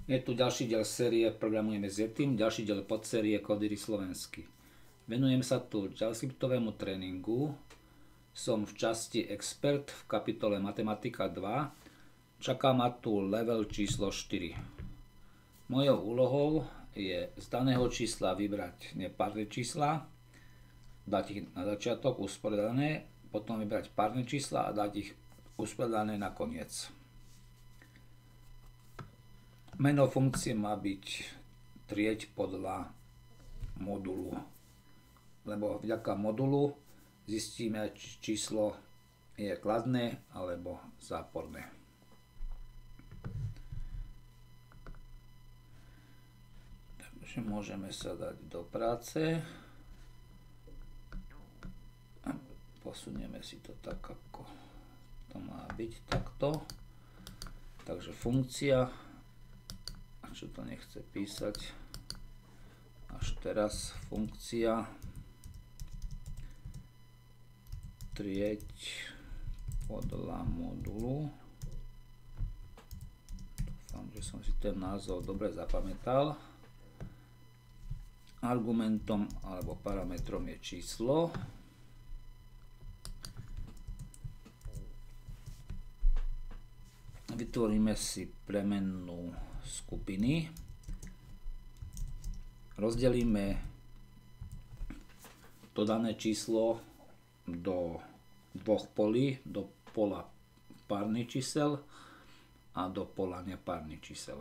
Je tu ďalší diel série Programujeme s Yetim, ďalší diel podsérie Kódy slovensky. Venujem sa tu JavaScriptovému tréningu. Som v časti Expert v kapitole Matematika 2. Čaká ma tu level číslo 4. Mojou úlohou je z daného čísla vybrať nepárne čísla, dať ich na začiatok usporiadané, potom vybrať párne čísla a dať ich usporiadané na koniec. Meno funkcie má byť trieť podľa modulu, lebo vďaka modulu zistíme, či číslo je kladné alebo záporné. Takže môžeme sa dať do práce a posunieme si to tak, ako to má byť, takto. Takže funkcia, čo to nechce písať, až teraz funkcia trieť podľa modulu. Dúfam, že som si ten názov dobre zapamätal. Argumentom alebo parametrom je číslo. Vytvoríme si premennú skupiny. Rozdelíme to dané číslo do dvoch polí, do pola párnych čísel a do pola nepárnych čísel.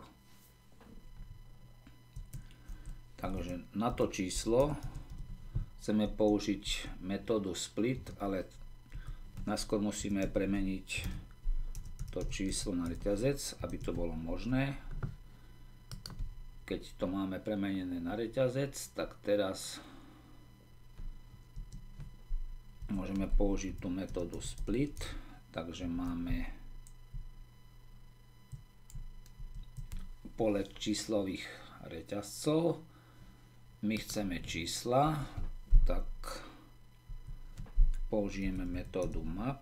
Takže na to číslo chceme použiť metódu split, ale najskôr musíme premeniť to číslo na reťazec, aby to bolo možné. Keď to máme premenené na reťazec, tak teraz môžeme použiť tú metódu split. Takže máme pole číslových reťazcov. My chceme čísla, tak použijeme metódu map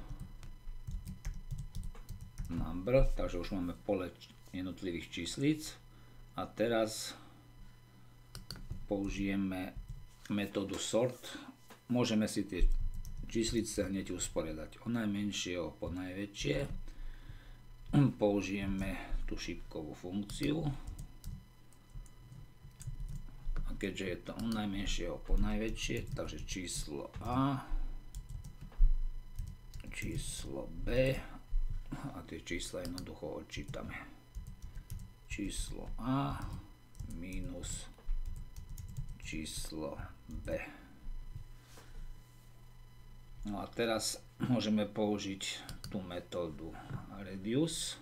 number, takže už máme pole jednotlivých číslic. A teraz použijeme metódu sort. Môžeme si tie číslice hneď usporiadať od najmenšieho po najväčšie. Použijeme tú šípkovú funkciu. A keďže je to od najmenšieho po najväčšie, takže číslo A, číslo B a tie čísla jednoducho odčítame. Číslo A minus číslo B. No a teraz môžeme použiť tú metódu reduce,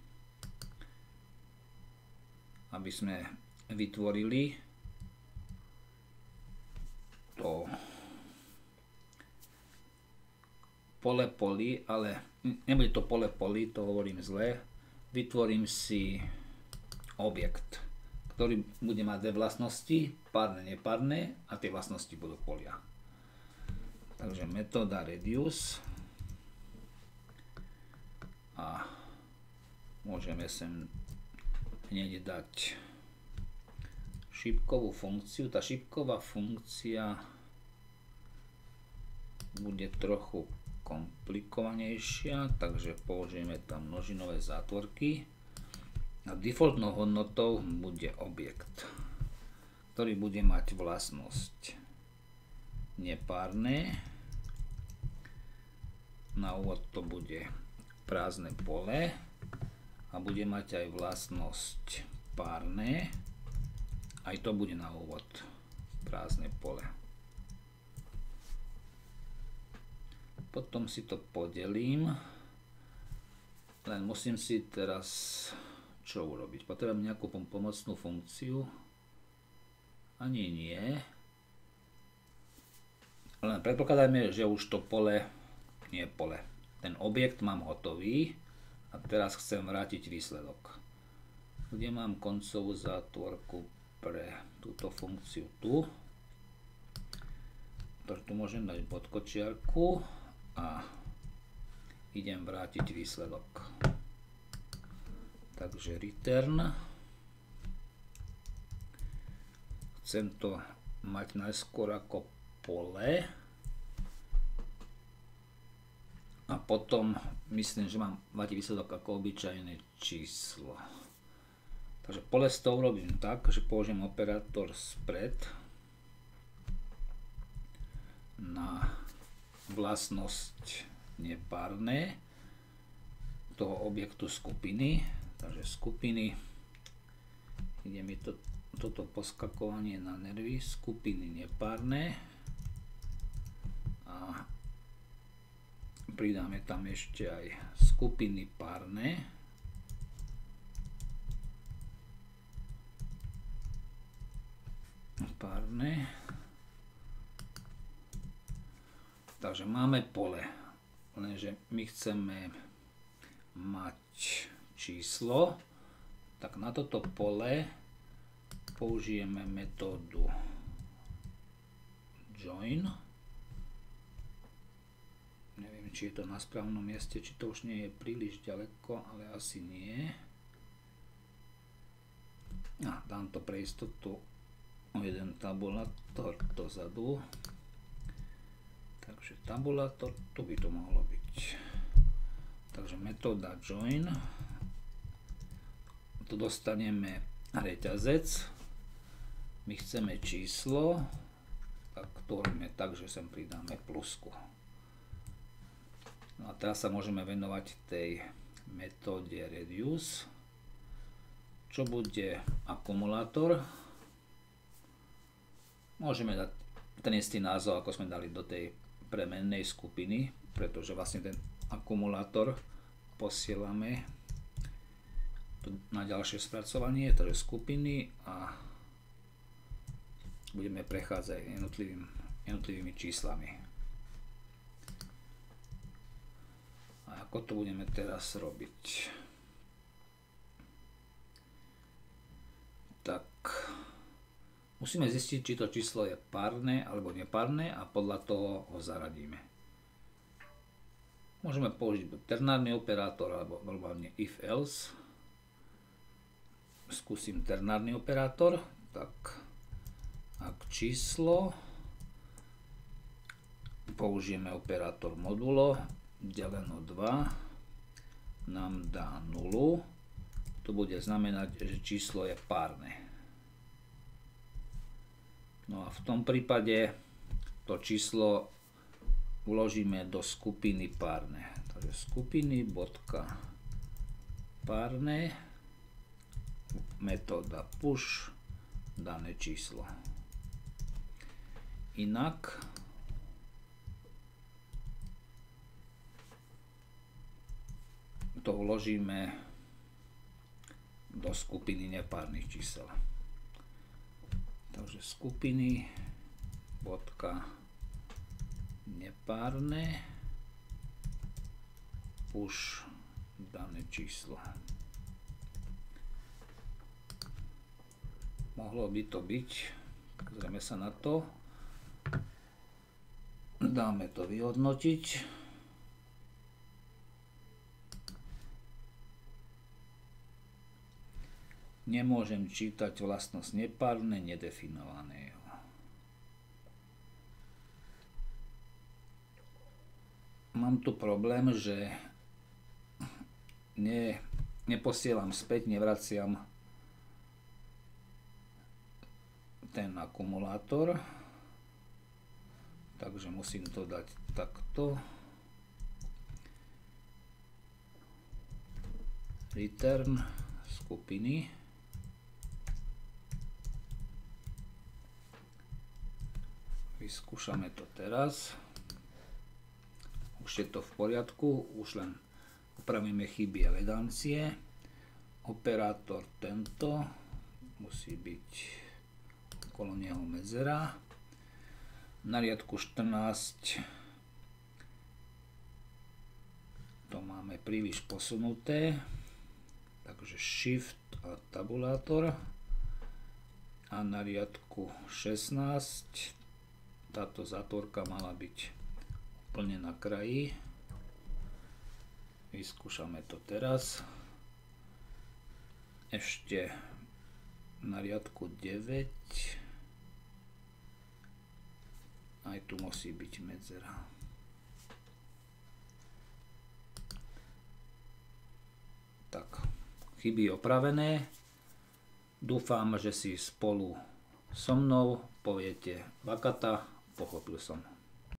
aby sme vytvorili to pole polí, ale nebude to pole polí, to hovorím zle. Vytvorím si objekt, ktorý bude mať dve vlastnosti, párne, nepárne, a tie vlastnosti budú polia. Takže metóda reduce a môžeme sem hneď dať šípkovú funkciu. Tá šípková funkcia bude trochu komplikovanejšia, takže použijeme tam množinové zátvorky. A defaultnou hodnotou bude objekt, ktorý bude mať vlastnosť nepárne. Na úvod to bude prázdne pole a bude mať aj vlastnosť párne. Aj to bude na úvod prázdne pole. Potom si to podelím, len musím si teraz čo urobiť? Potrebujem nejakú pomocnú funkciu? Ani nie. Len predpokladajme, že už to pole nie je pole. Ten objekt mám hotový a teraz chcem vrátiť výsledok. Kde mám koncovú zátvorku pre túto funkciu? Tu. Takže tu môžem dať bodkočiarku a idem vrátiť výsledok. Takže return chcem to mať najskôr ako pole a potom myslím, že mám mať výsledok ako obyčajné číslo. Takže pole z toho urobím tak, že použijem operátor spread na vlastnosť nepárne toho objektu skupiny. Takže skupiny, ide mi toto poskakovanie na nervy, skupiny nepárne a pridáme tam ešte aj skupiny párne. Takže máme pole, lenže my chceme mať číslo, tak na toto pole použijeme metódu join. Neviem, či je to na správnom mieste, či to už nie je príliš ďaleko, ale asi nie. Dám to pre istotu o jeden tabulátor dozadu. Takže tabulátor, tu by to mohlo byť. Takže metóda join. Tu dostaneme reťazec. My chceme číslo, tak to robíme tak, že sem pridáme plusku. No a teraz sa môžeme venovať tej metóde reduce, čo bude akumulátor. Môžeme dať ten istý názov, ako sme dali do tej premennej skupiny, pretože vlastne ten akumulátor posielame na ďalšie spracovanie, takže skupiny, a budeme prechádzať jednotlivými číslami. A ako to budeme teraz robiť? Tak musíme zistiť, či to číslo je párne alebo nepárne a podľa toho ho zaradíme. Môžeme použiť ternárny operátor alebo normálne if else. Skúsim ternárny operátor. Tak ak číslo, použijeme operátor modulo, deleno 2 nám dá 0. To bude znamenať, že číslo je párne. No a v tom prípade to číslo uložíme do skupiny párne. Takže skupiny bodka párne, metóda push, dané číslo. Inak to uložíme do skupiny nepárnych čísel. Takže skupiny bodka nepárne push dané číslo. Mohlo by to byť, pozrieme sa na to, dáme to vyhodnotiť. Nemôžem čítať vlastnosť nepárne, nedefinovaného. Mám tu problém, že neposielam späť, nevraciam ten akumulátor, takže musím to dať takto. Return skupiny. Vyskúšame to teraz. Už je to v poriadku, už len upravíme chyby elegancie. Operátor tento musí byť okolo neho medzera. Na riadku 14 to máme príliš posunuté, takže shift a tabulátor. A na riadku 16 táto zátvorka mala byť úplne na kraji. Vyskúšame to teraz. Ešte na riadku 9 Aj tu musí byť medzera. Tak, chyby opravené. Dúfam, že si spolu so mnou poviete vakata, pochopil som.